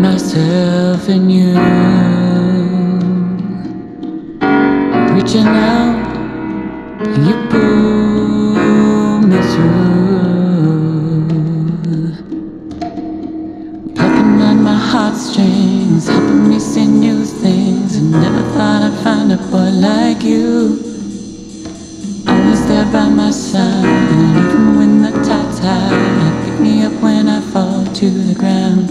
myself in you, reaching out and you pull me through, plucking at my heartstrings, helping me see new things. And never thought I'd find a boy like you, always there by my side. And even when the tide's high, pick me up when I fall to the ground.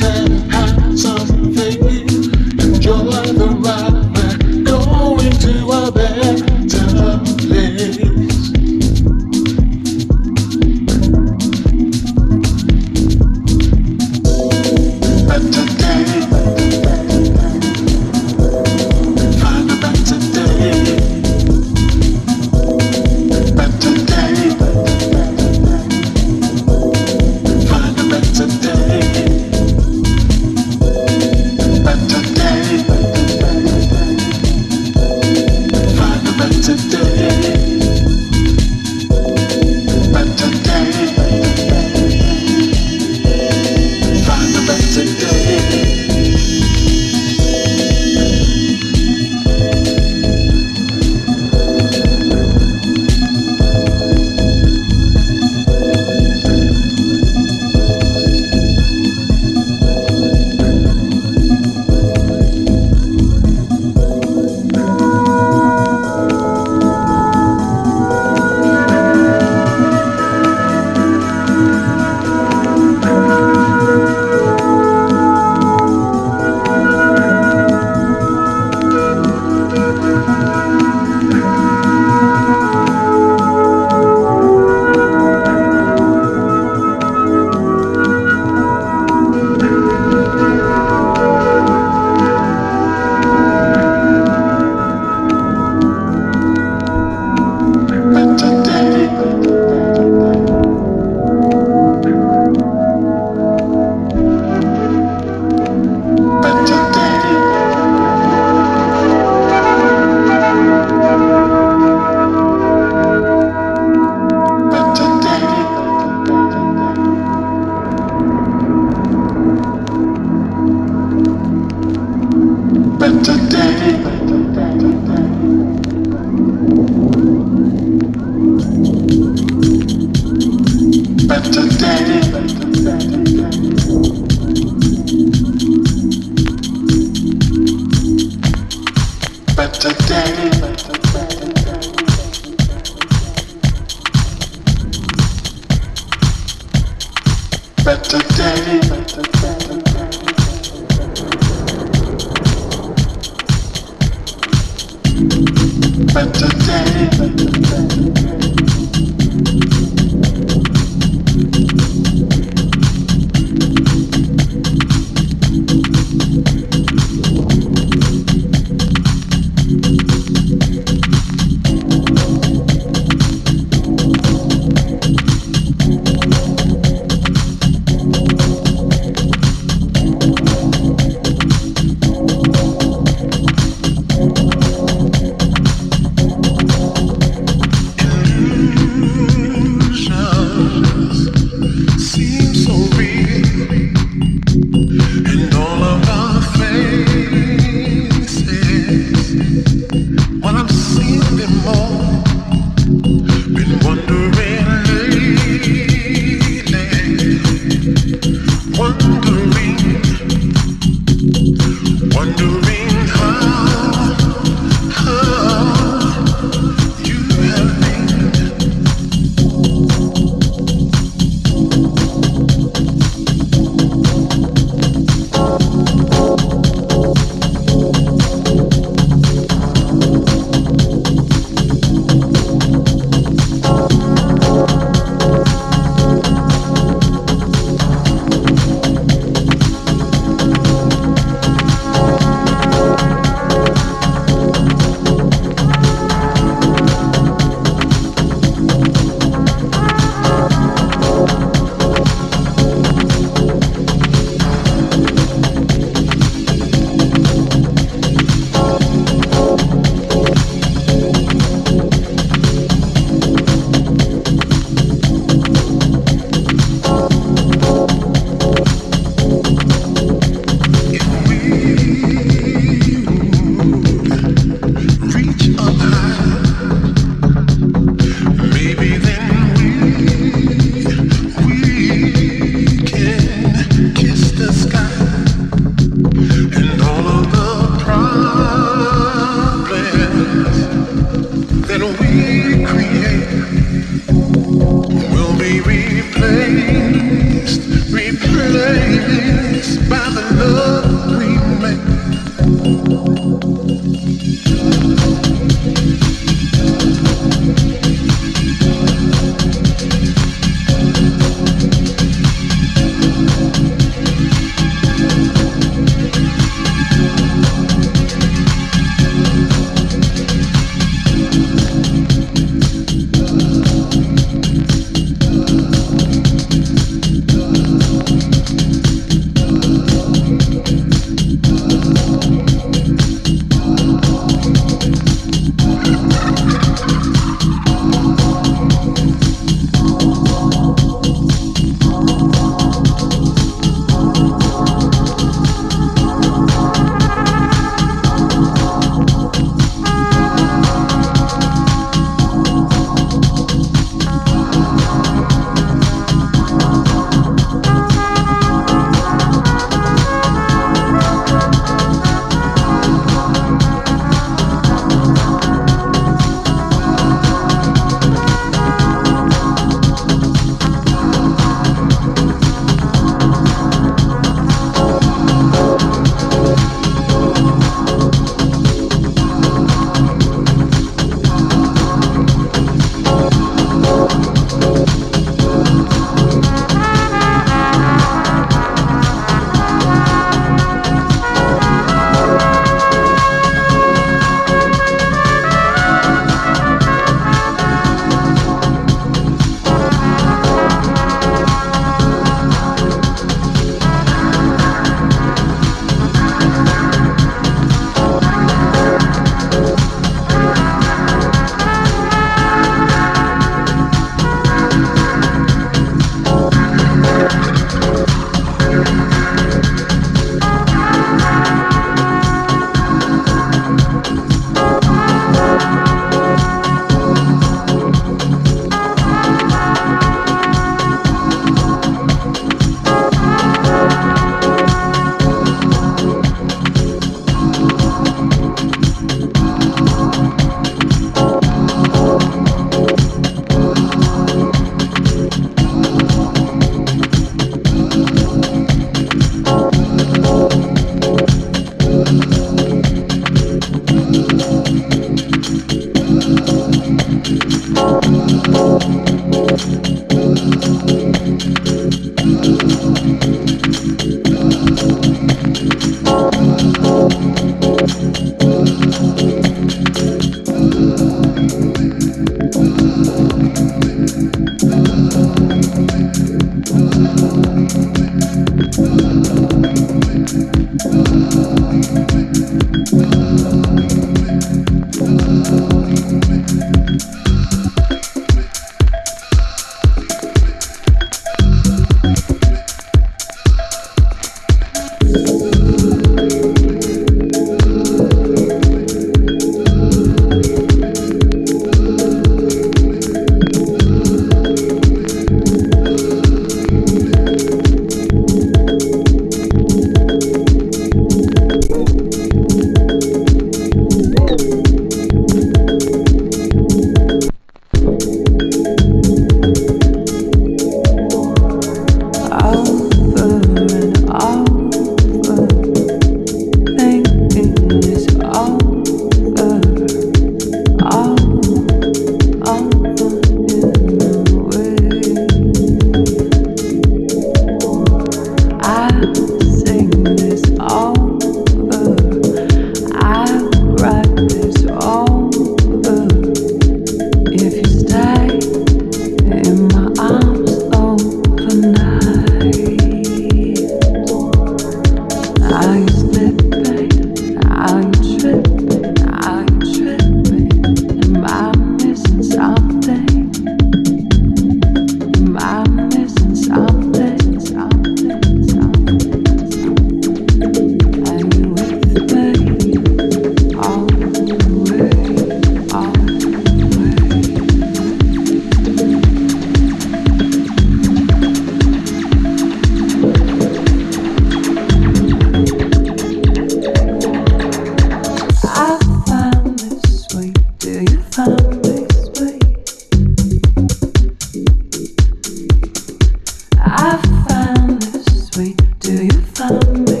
I found this sweet. Do you find me?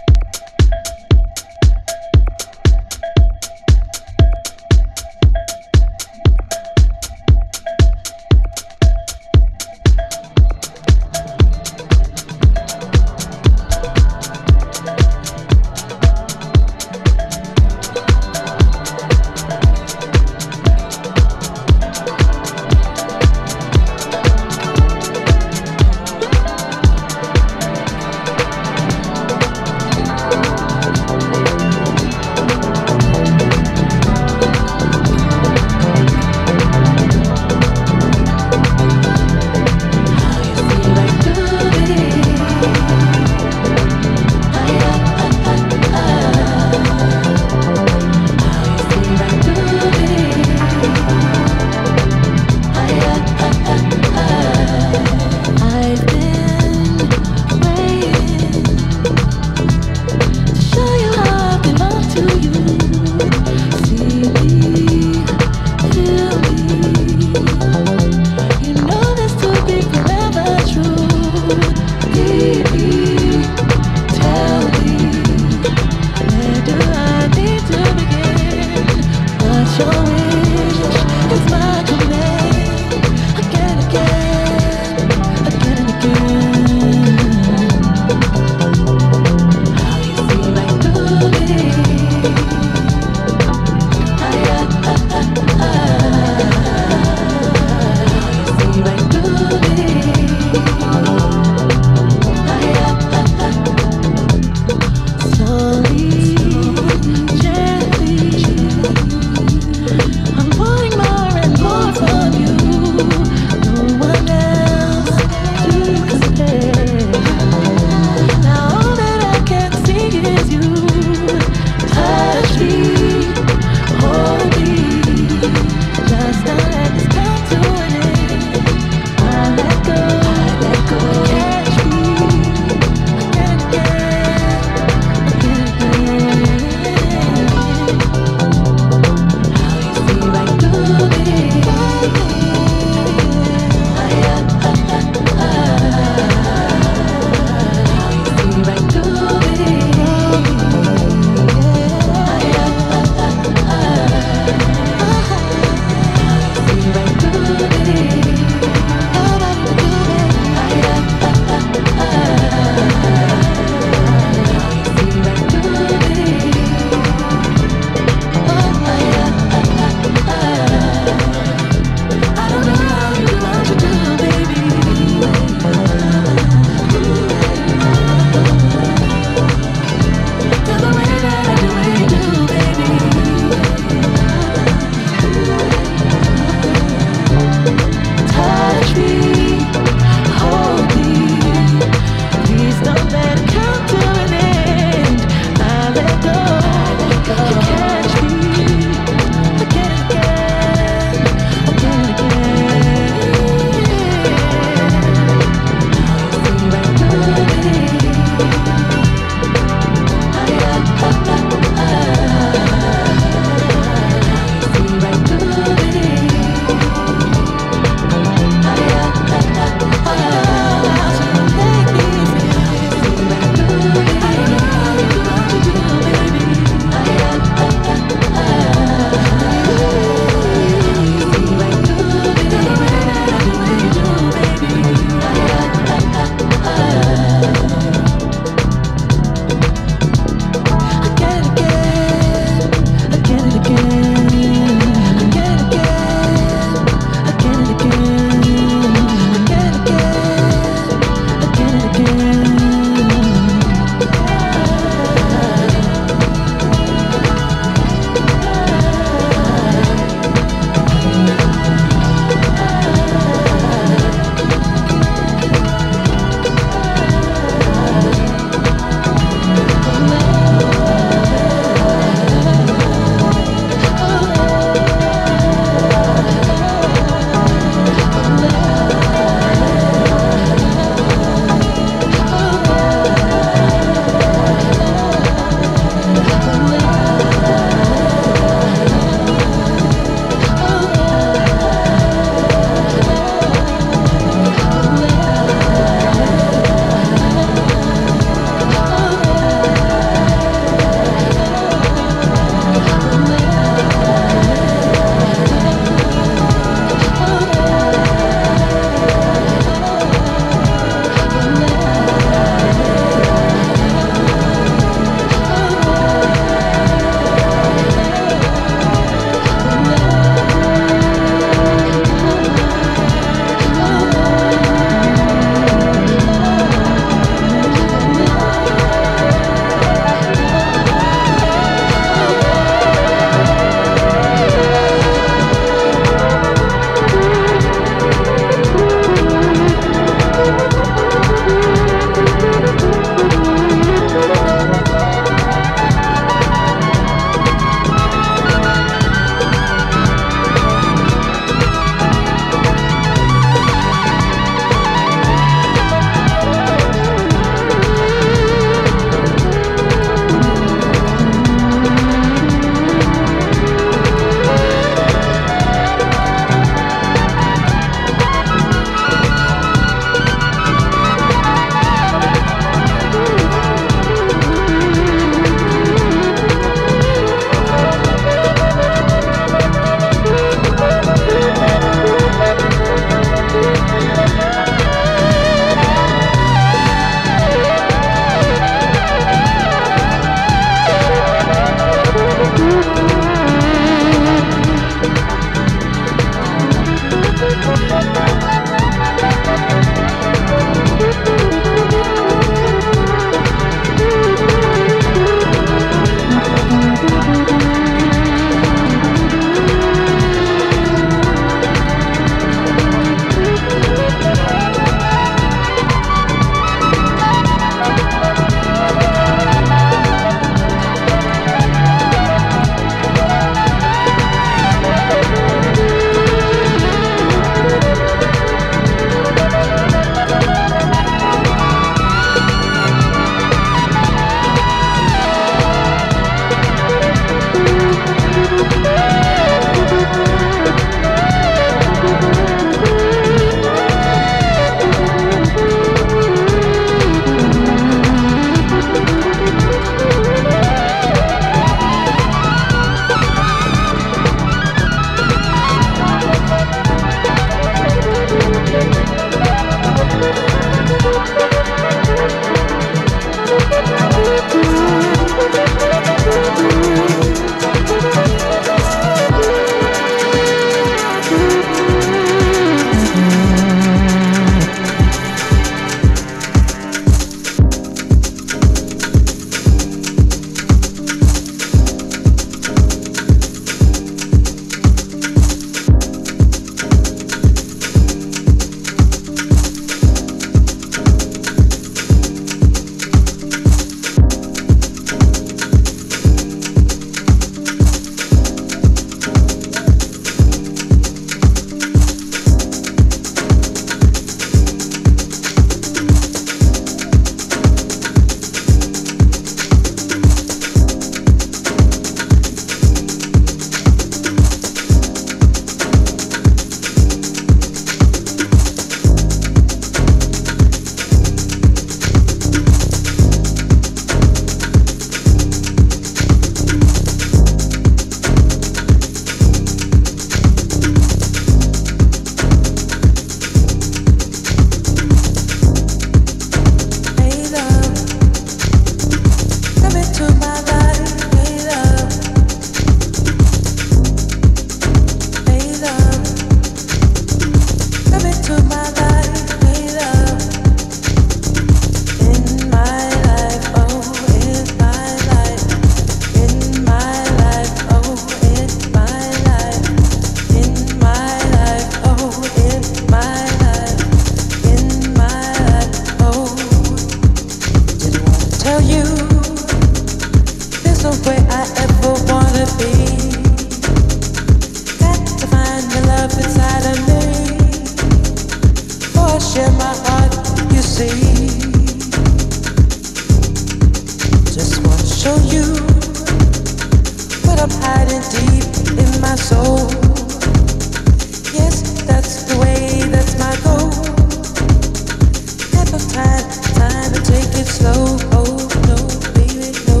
soul. Yes, that's the way, that's my goal. Have no time to take it slow. Oh no, baby, no.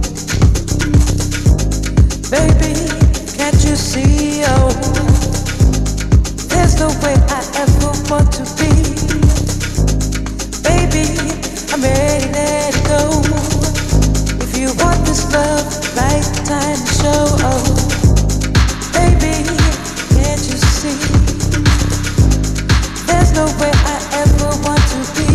Baby, can't you see? Oh, there's no way I ever want to be. Baby, I'm ready, let it go. If you want this love, right time to show. Oh, baby, can't you see? There's no way I ever want to be.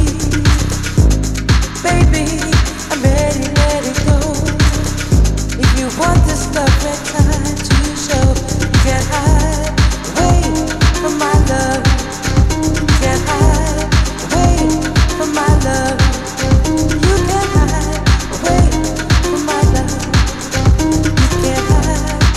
Baby, I'm ready, let it go. If you want this love, right time to show. You can't hide away from my love. You can't hide away from my love. You can't hide away from my love. You can't hide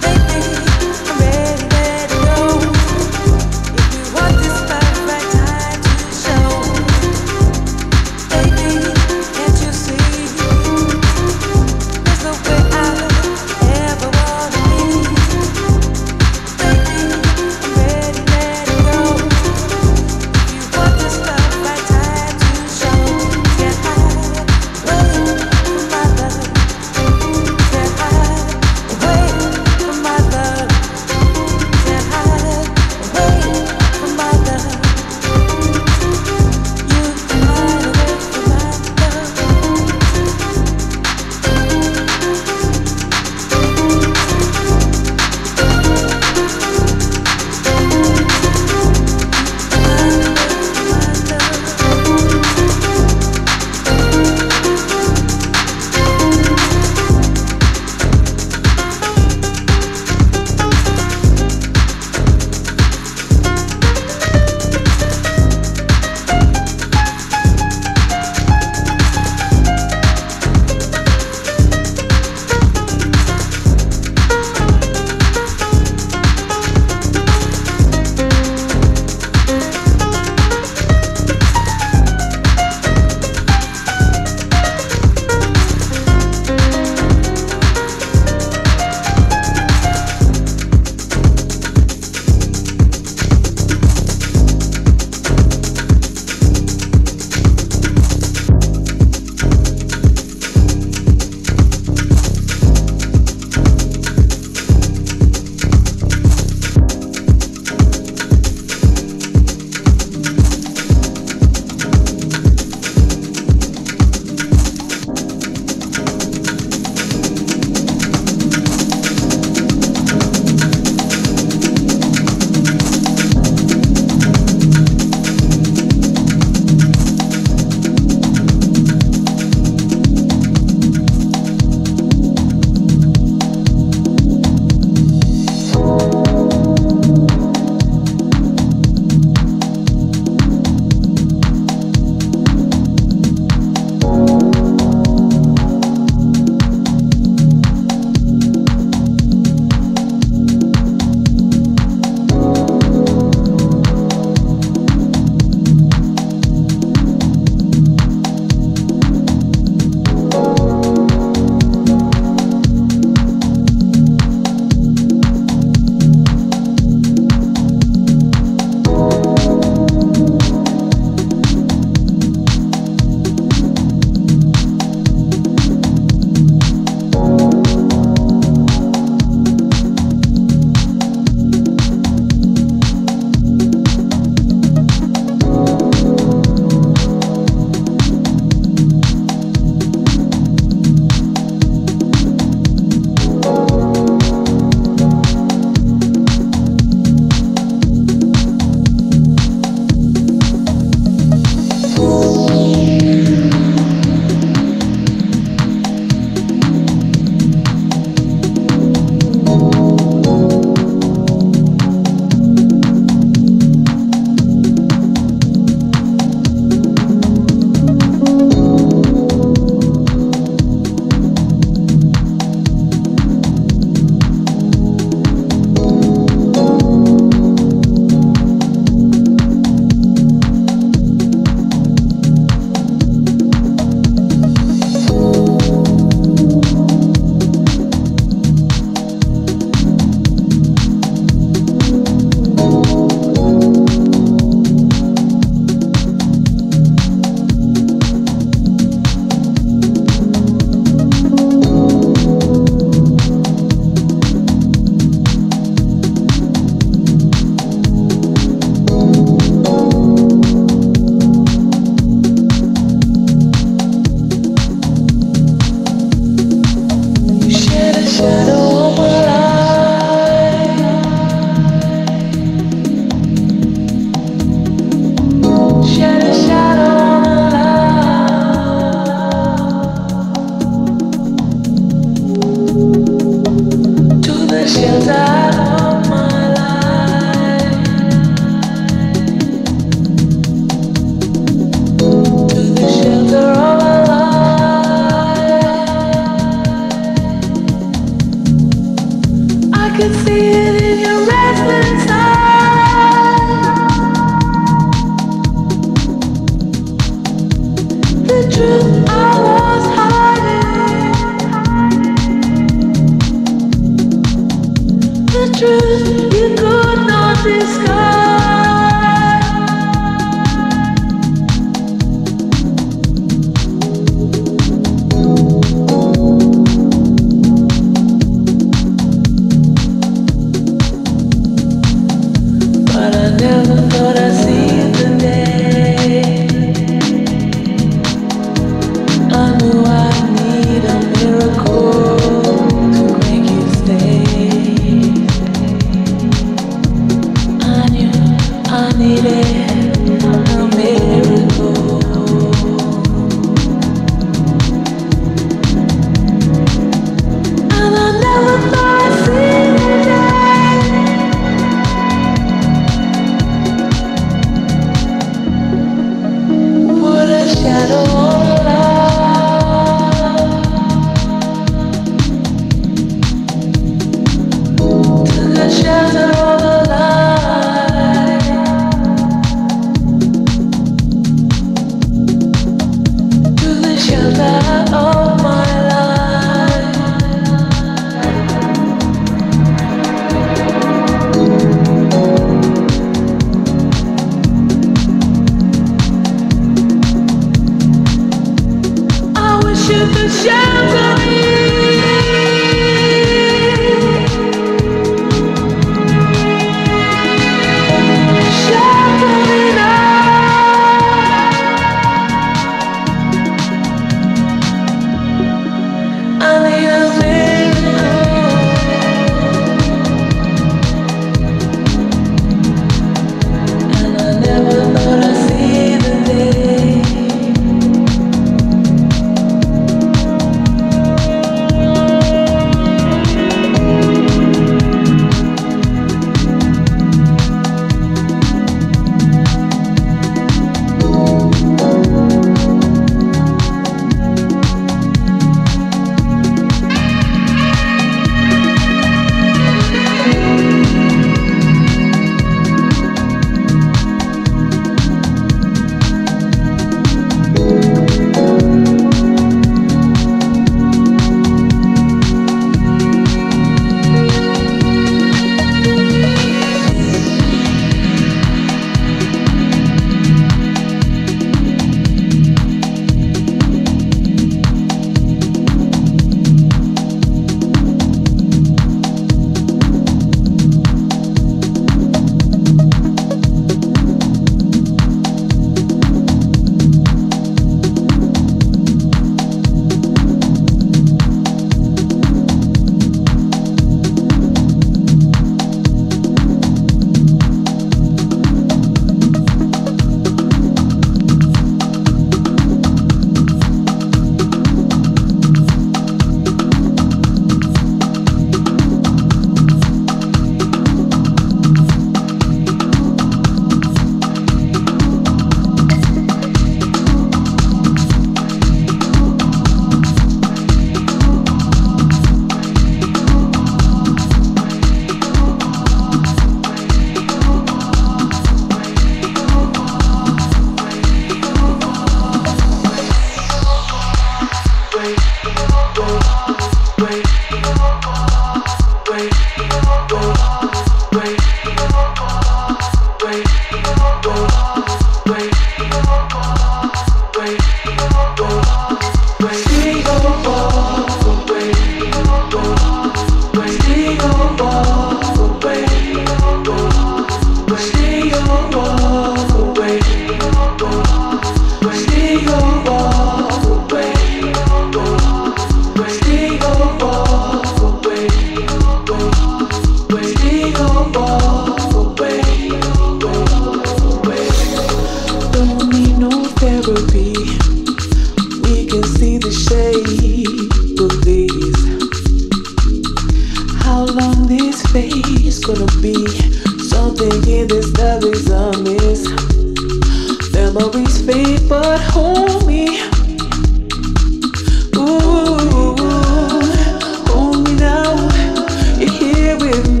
Hold me now, you're here with me.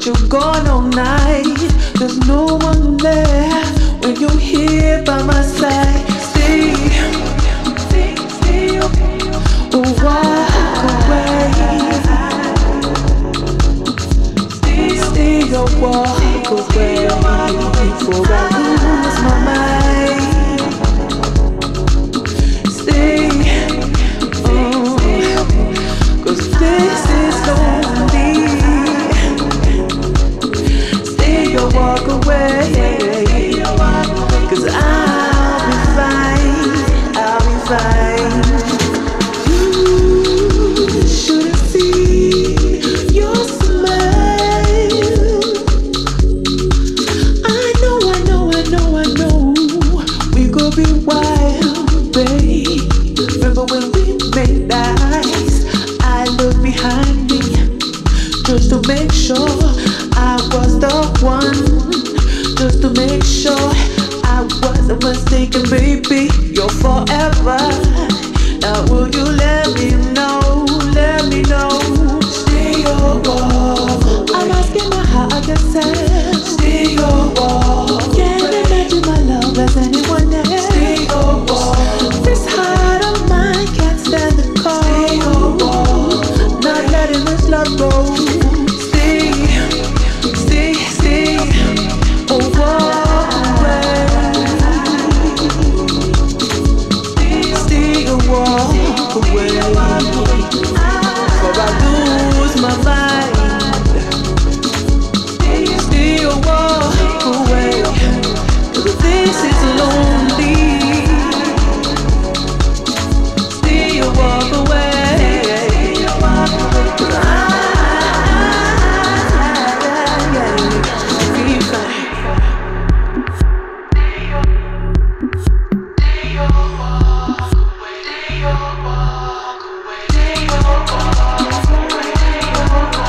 but you're gone all night. There's no one there when you're here by my side. Stay, or walk away. Stay or walk away. Before I lose my mind. Stay, 'cause this is lonely. Stay or walk away. 'Cause I'll be fine. I'll be fine. You should have seen your smile. I know. We could be wild, babe. Remember when we made eyes? I looked behind me just to make sure I was the one. Just to make sure I wasn't mistaken, baby. You're forever. Now will you let me know? Let me know. Stay or walk. I'm asking my higher self. Stay or walk. Can't imagine my love as anyone else. Stay or walk. This heart of mine can't stand the cold. Stay or walk. Not letting this love go. Stay, or walk away. Stay or walk away. For I lose my mind. Stay or walk away. 'Cause this is lonely. Stay or walk away. 'Cause I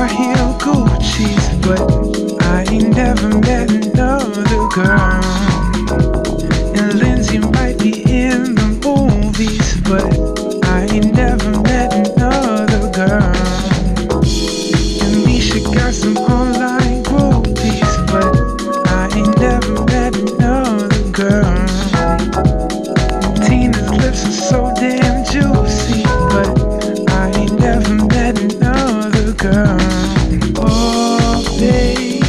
high heel Gucci's, but I ain't never met another girl. And Lindsay might be in the movies, but I ain't never met another girl. And Misha got some online groupies, but I ain't never met another girl. And Tina's lips are so damn juicy, but I ain't never met another girl. Oh, babe,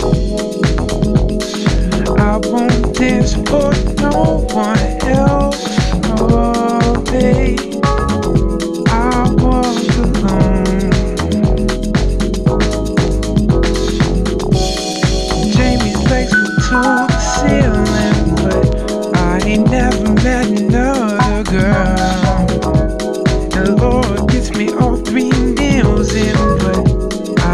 I won't dance for no one else. Oh, babe, I walk alone. Jamie's legs go to the ceiling, but I ain't never met another girl. And Lord gets me all 3 meals in, but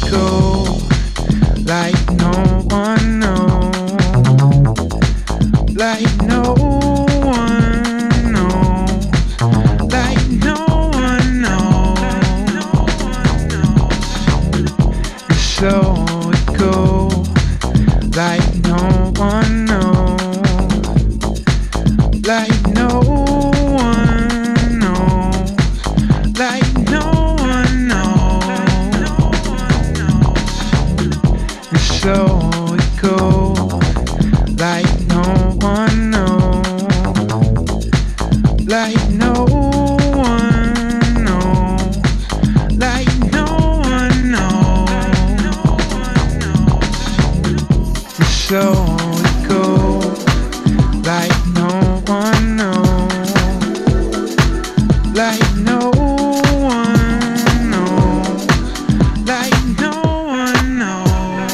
go like no one knows, like no one knows, like no one knows. And so it goes like no one knows, like no one knows, like no one knows. And so it goes like no one knows, like no one knows, like no one knows. And so it goes like no one knows, like no one knows, like no one knows.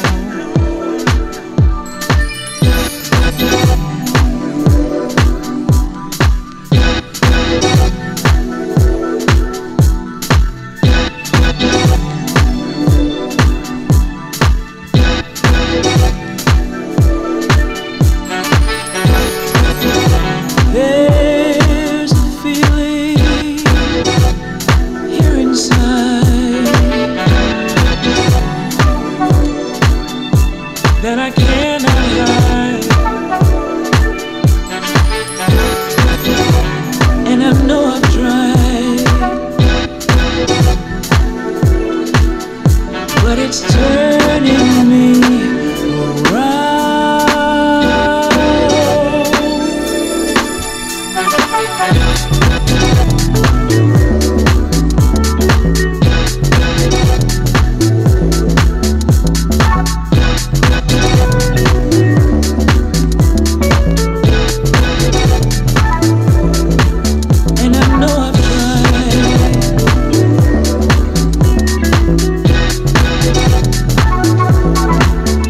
There's a feeling here inside that I cannot hide, and I know I've tried, but it's turning me around. And I know I've tried,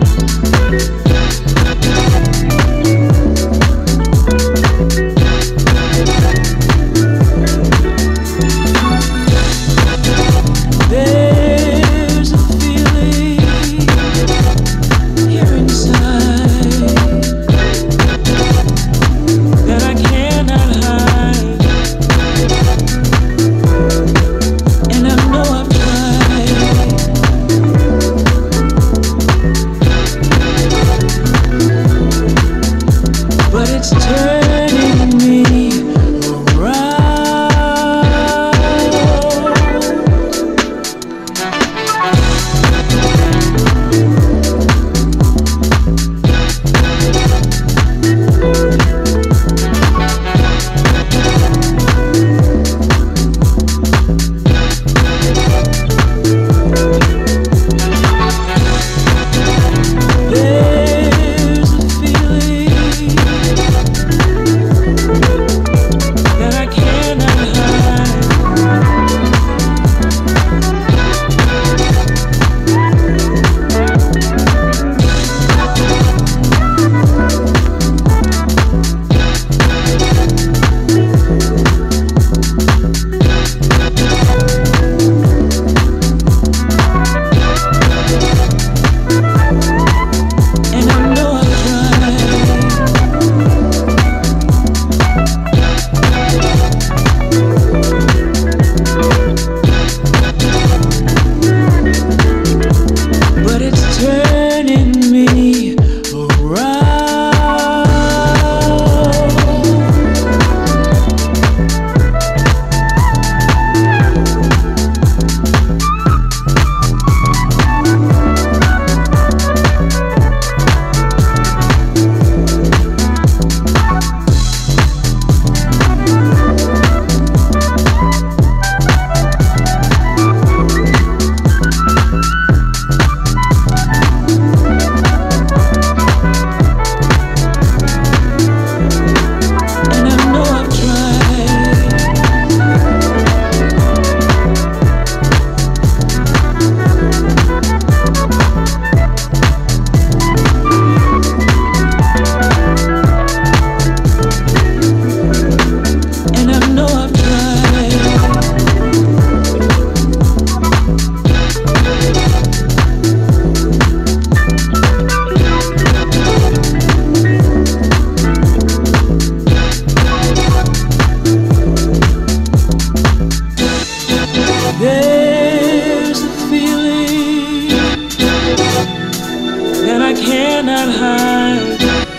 cannot hide.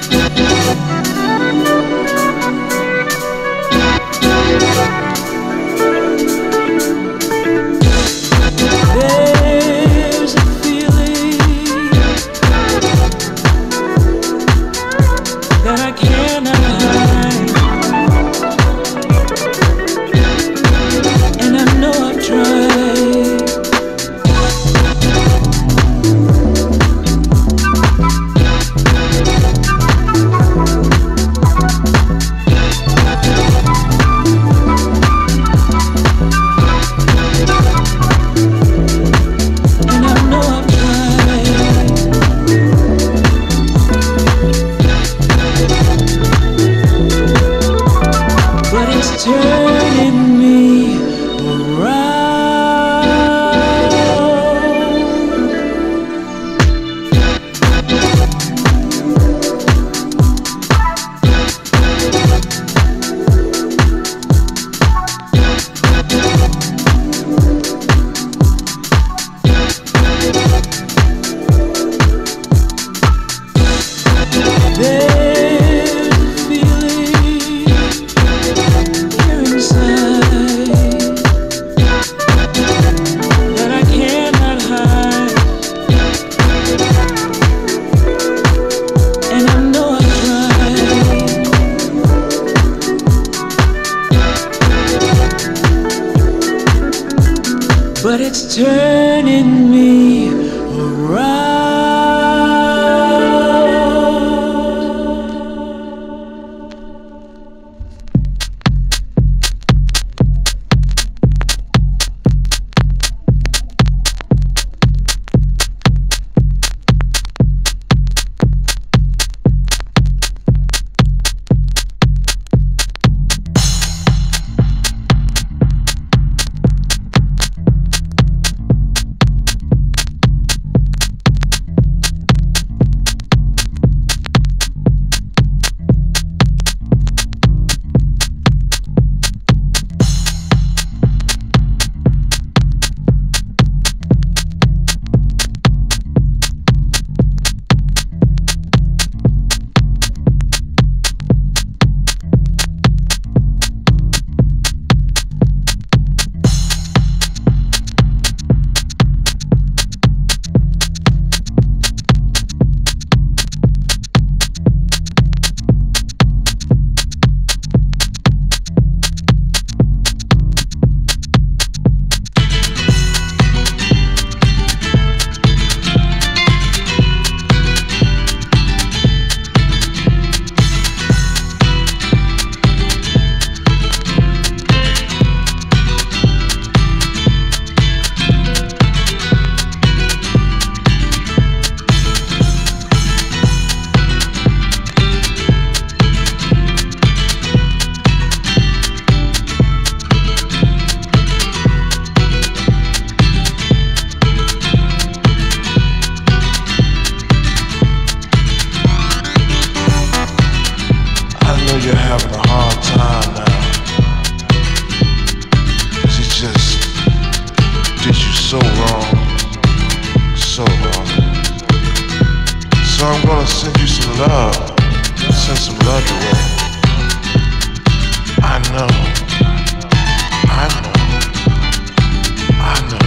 There's a feeling that I cannot hide, and I know I've tried. Turning me around. But it's turning me around. You're having a hard time now, 'cause it just did you so wrong, so wrong. So I'm gonna send you some love, send some love your way. I know, I know, I know,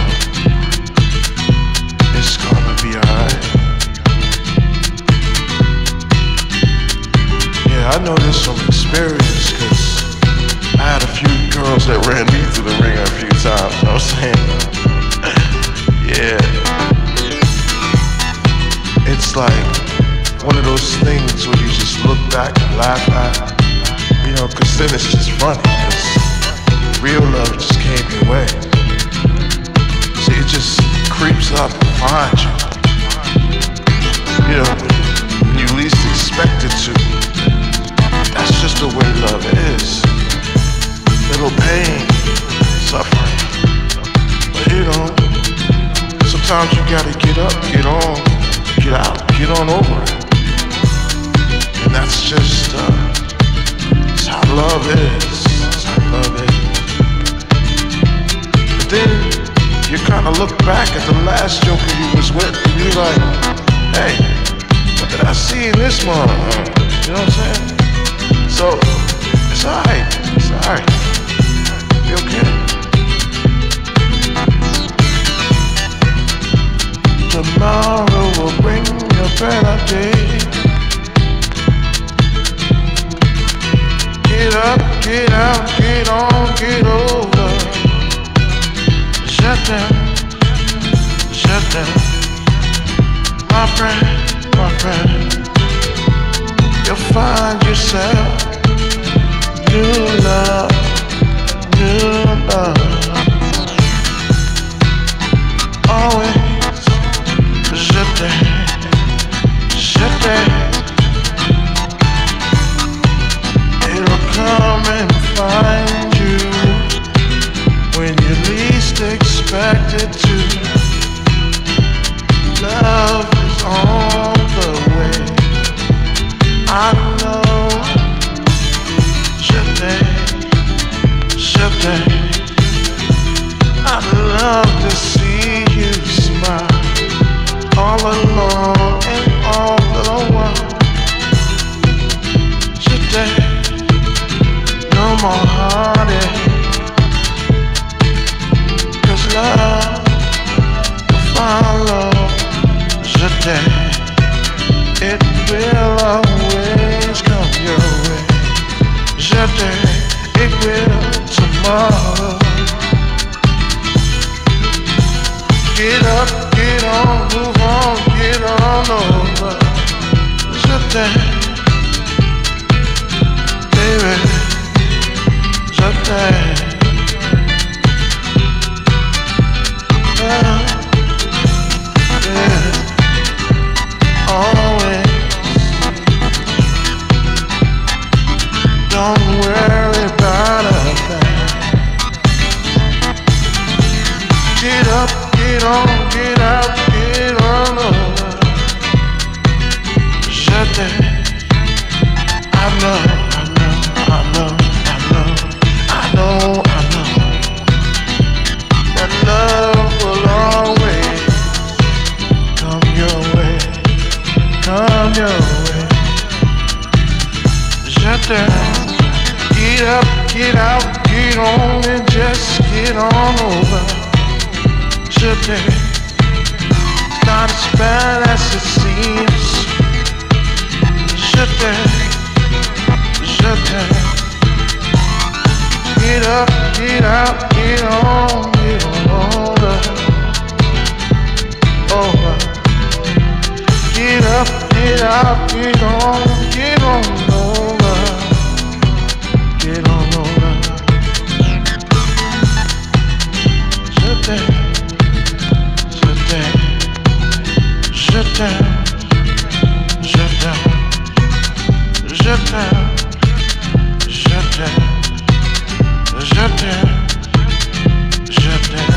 it's gonna be alright. Yeah, I know this from experience, 'cause I had a few girls that ran me through the ringer a few times, you know what I'm saying? Yeah. It's like one of those things where you just look back and laugh at, you know, 'cause then it's just funny, 'cause real love just came your way. See, it just creeps up and finds you. You know, when you least expect it to. That's just the way love is. Little pain, suffering. But you know, sometimes you gotta get up, get on, get out, get on over it. And that's just, it's how love is. It's how love is. But then you kinda look back at the last joker you was with and you're like, hey, what the that I see in this one. You know what I'm saying? So it's alright. It's alright. Be okay. Tomorrow will bring a better day. Get up, get out, get on, get over. Shut down, shut down. My friend, you'll find yourself new love, new love. Always, shut down, shut down. It'll come and find you when you least expect it to. Love is on the way. I know. Shut down. I'd love to see you smile all alone and all the while. Shut down. No more heartache, 'cause love will follow. Je t'aime, it will always come your way. Je t'aime, it will tomorrow. Get up, get on, move on, get on over. Je t'aime, baby. Je t'aime. Always. Don't worry about a thing. Get up, get on, get out, get on over. Shut down. I know. That love will always come your way. Come your way. Shut down. Get up, get out, get on and just get on over. Shut down. It's not as bad as it seems. Shut down. Shut down. Get up, get out, get on, get on over. Over. Get up, get out, get on over. Get on over. Shut down, shut down, shut down, shut down, shut down, shut down, shut down, shut down.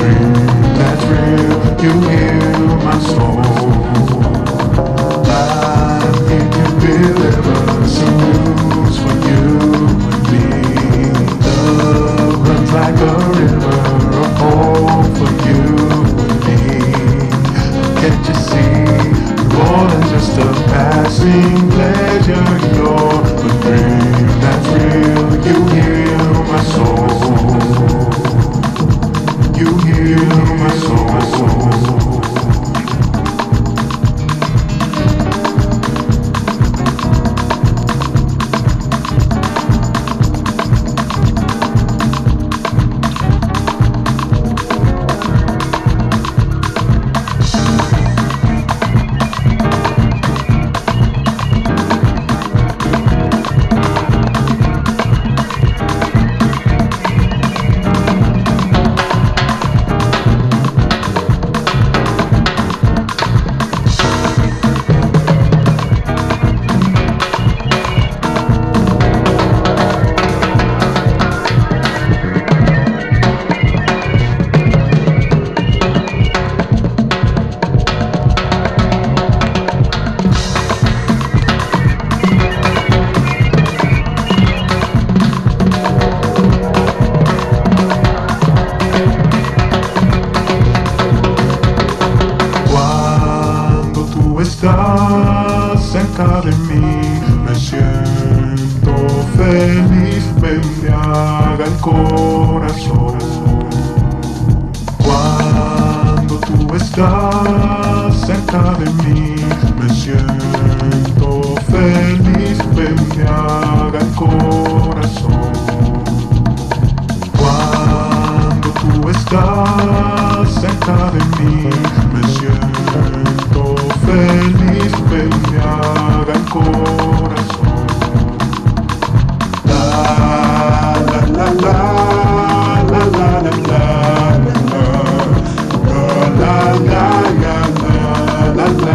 that's real, you heal my soul. I'm here to deliver some news for you and me. Love runs like a river of hope for you and me. Can't you see, more than just a passing pleasure, you're the dream that's real, you heal my soul. You heal my soul. Estás cerca de mí, me siento feliz, me embriaga el corazón. Cuando tú estás cerca de mí, me siento feliz, me embriaga el corazón. Cuando tú estás cerca de mí, me siento feliz, me embriaga el corazón. La la la la la la la la la la la la la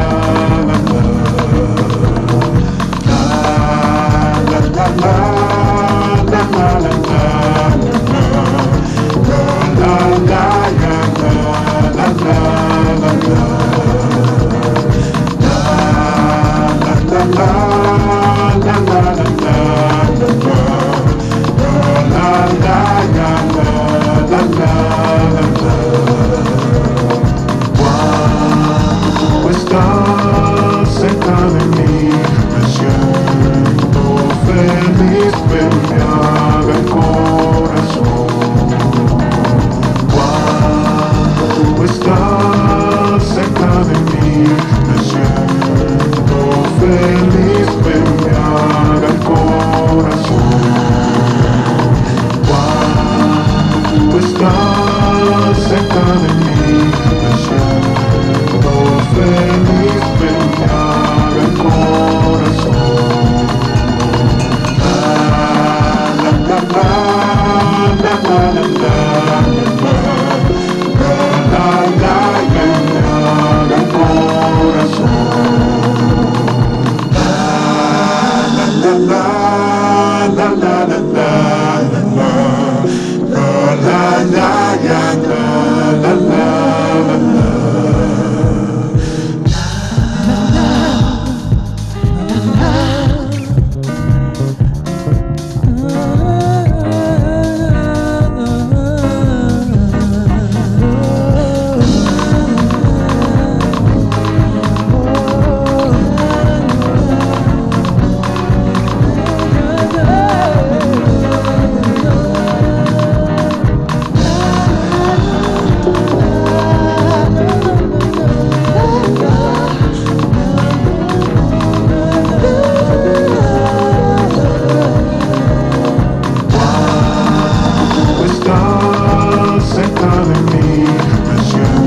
cerca de mí, me siento